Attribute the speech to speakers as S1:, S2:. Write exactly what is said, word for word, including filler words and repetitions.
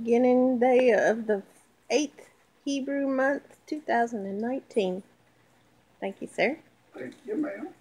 S1: beginning day of the eighth Hebrew month, two thousand nineteen. Thank you, sir.
S2: Thank you, ma'am.